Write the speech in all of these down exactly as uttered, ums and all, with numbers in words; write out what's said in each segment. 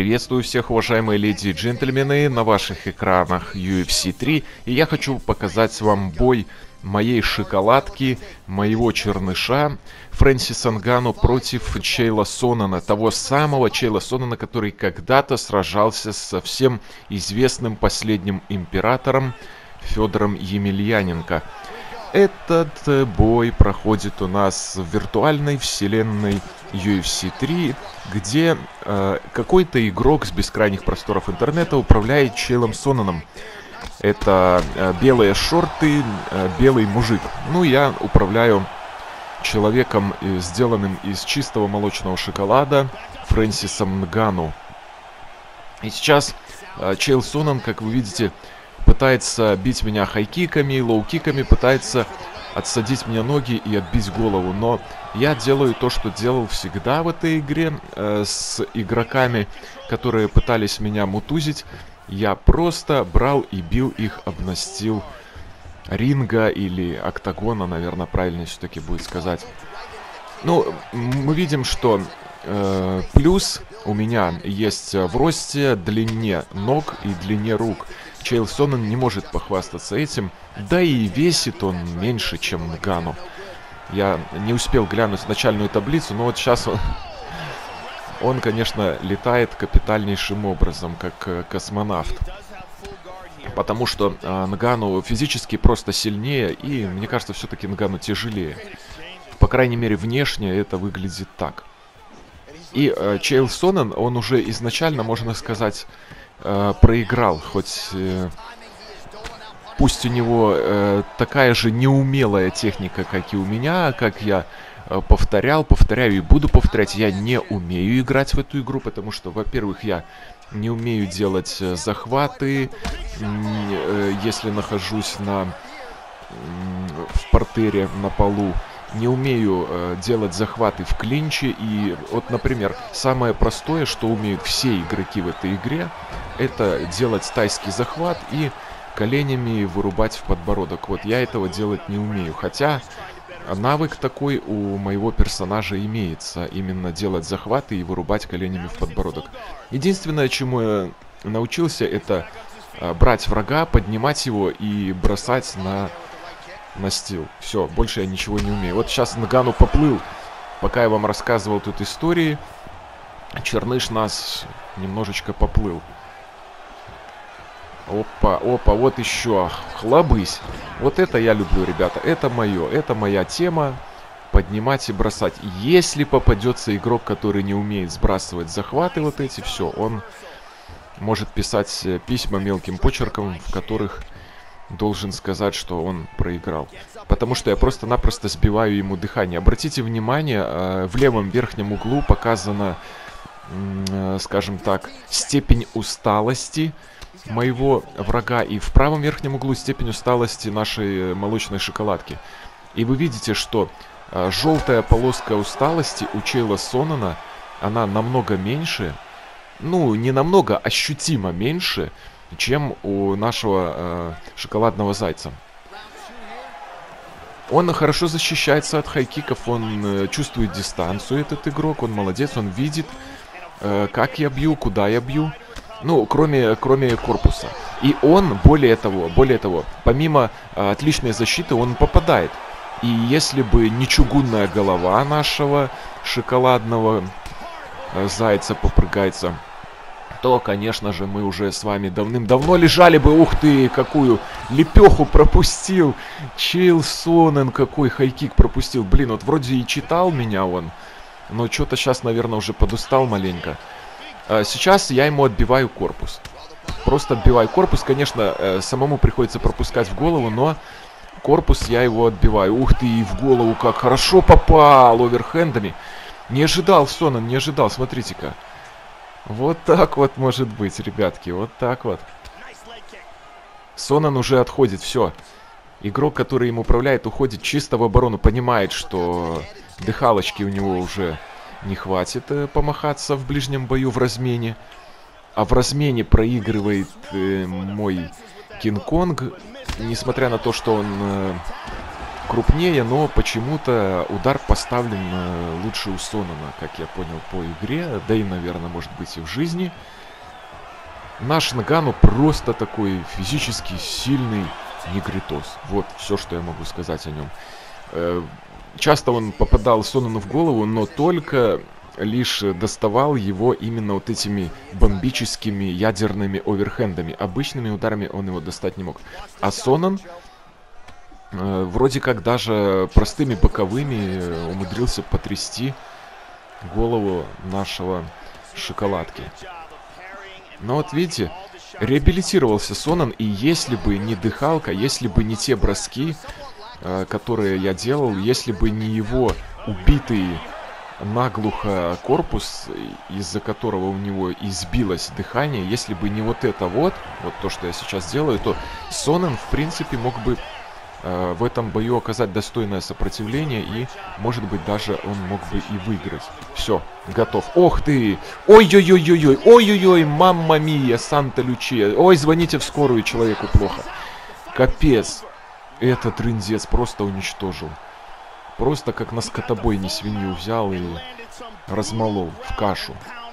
Приветствую всех, уважаемые леди и джентльмены, на ваших экранах ю эф си три. И я хочу показать вам бой моей шоколадки, моего черныша Фрэнсиса Нгану против Чейла Соннена. Того самого Чейла Соннена, который когда-то сражался со всем известным последним императором Федором Емельяненко. Этот бой проходит у нас в виртуальной вселенной ю эф си три, где э, какой-то игрок с бескрайних просторов интернета управляет Чейлом Сонненом. Это э, белые шорты, э, белый мужик. Ну, я управляю человеком, э, сделанным из чистого молочного шоколада, Фрэнсисом Нгану. И сейчас э, Чейл Соннен, как вы видите, пытается бить меня хайкиками, лоу-киками, пытается отсадить мне ноги и отбить голову. Но я делаю то, что делал всегда в этой игре э, с игроками, которые пытались меня мутузить. Я просто брал и бил их об настил ринга или октагона, наверное, правильнее все-таки будет сказать. Ну, мы видим, что э, плюс у меня есть в росте, длине ног и длине рук. Чейл Соннен не может похвастаться этим, да и весит он меньше, чем Нгану. Я не успел глянуть начальную таблицу, но вот сейчас он, он конечно, летает капитальнейшим образом, как космонавт. Потому что э, Нгану физически просто сильнее, и, мне кажется, все-таки Нгану тяжелее. По крайней мере, внешне это выглядит так. И э, Чейл Соннен, он уже изначально, можно сказать, э, проиграл. Хоть э, пусть у него э, такая же неумелая техника, как и у меня, как я э, повторял, повторяю и буду повторять. Я не умею играть в эту игру, потому что, во-первых, я не умею делать э, захваты, э, если нахожусь на, э, в партере, на полу. Не умею э, делать захваты в клинче. И вот, например, самое простое, что умеют все игроки в этой игре, это делать тайский захват и коленями вырубать в подбородок. Вот я этого делать не умею. Хотя навык такой у моего персонажа имеется. Именно делать захваты и вырубать коленями в подбородок. Единственное, чему я научился, это э, брать врага, поднимать его и бросать на... настил. Все, больше я ничего не умею. Вот сейчас Нгану поплыл. Пока я вам рассказывал тут истории, черныш нас немножечко поплыл. Опа, опа, вот еще. Хлобысь. Вот это я люблю, ребята. Это мое. Это моя тема. Поднимать и бросать. Если попадется игрок, который не умеет сбрасывать захваты вот эти, все, он может писать письма мелким почерком, в которых должен сказать, что он проиграл. Потому что я просто-напросто сбиваю ему дыхание. Обратите внимание, в левом верхнем углу показана, скажем так, степень усталости моего врага. И в правом верхнем углу степень усталости нашей молочной шоколадки. И вы видите, что желтая полоска усталости у Чейла Соннена, она намного меньше. Ну, не намного, ощутимо меньше, чем у нашего э, шоколадного зайца. Он хорошо защищается от хайкиков, он э, чувствует дистанцию, этот игрок, он молодец, он видит, э, как я бью, куда я бью. Ну, кроме, кроме корпуса. И он, более того, более того, помимо э, отличной защиты, он попадает. И если бы не чугунная голова нашего шоколадного э, зайца-попрыгайца, то, конечно же, мы уже с вами давным-давно лежали бы. Ух ты, какую лепеху пропустил Чейл Соннен, какой хайкик пропустил. Блин, вот вроде и читал меня он, но что-то сейчас, наверное, уже подустал маленько. а, Сейчас я ему отбиваю корпус. Просто отбиваю корпус. Конечно, э, самому приходится пропускать в голову, но корпус я его отбиваю. Ух ты, и в голову как хорошо попал оверхендами. Не ожидал, Соннен, не ожидал, смотрите-ка. Вот так вот может быть, ребятки, вот так вот. Соннен уже отходит, все. Игрок, который им управляет, уходит чисто в оборону. Понимает, что дыхалочки у него уже не хватит э, помахаться в ближнем бою в размене. А в размене проигрывает э, мой Кинг-Конг. Несмотря на то, что он э, крупнее, но почему-то удар поставлен лучше у Сонана, как я понял по игре, да и, наверное, может быть и в жизни. Наш Нгану просто такой физически сильный негритос. Вот все, что я могу сказать о нем. Часто он попадал Сонану в голову, но только лишь доставал его именно вот этими бомбическими ядерными оверхендами. Обычными ударами он его достать не мог. А Сонан э, вроде как даже простыми боковыми умудрился потрясти голову нашего шоколадки. Но вот видите, реабилитировался Сонан, и если бы не дыхалка, если бы не те броски, э, которые я делал, если бы не его убитый наглухо корпус, из-за которого у него избилось дыхание, если бы не вот это вот, вот то, что я сейчас делаю, то Сонан, в принципе, мог бы э, в этом бою оказать достойное сопротивление, и, может быть, даже он мог бы и выиграть. Все, готов. Ох ты! Ой-ой-ой-ой-ой! Ой-ой-ой! Мамма мия! Санта-Лючия! Ой, звоните в скорую, человеку плохо. Капец! Этот трындец просто уничтожил. Просто как на скотобойне свинью взял и размолол в кашу.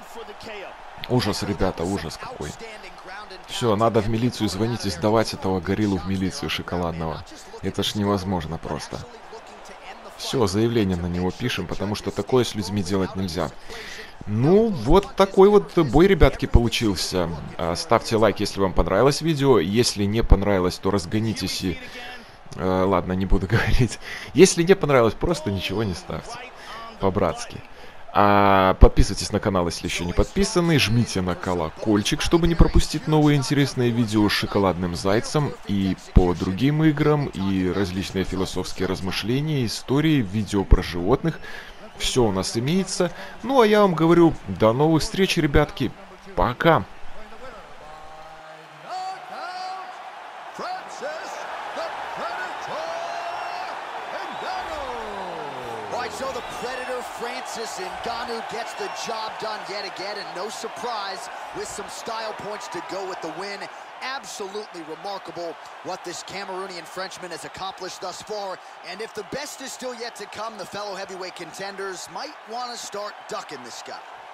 Ужас, ребята, ужас какой. Все, надо в милицию звонить и сдавать этого гориллу в милицию шоколадного. Это ж невозможно просто. Все, заявление на него пишем, потому что такое с людьми делать нельзя. Ну, вот такой вот бой, ребятки, получился. Ставьте лайк, если вам понравилось видео. Если не понравилось, то разгонитесь и... Uh, ладно, не буду говорить. Если не понравилось, просто ничего не ставьте. По-братски. А, подписывайтесь на канал, если еще не подписаны. Жмите на колокольчик, чтобы не пропустить новые интересные видео с шоколадным зайцем. И по другим играм, и различные философские размышления, истории, видео про животных. Все у нас имеется. Ну, а я вам говорю, до новых встреч, ребятки. Пока. So the Predator, Francis Ngannou, gets the job done yet again, and no surprise, with some style points to go with the win. Absolutely remarkable what this Cameroonian Frenchman has accomplished thus far, and if the best is still yet to come, the fellow heavyweight contenders might want to start ducking this guy.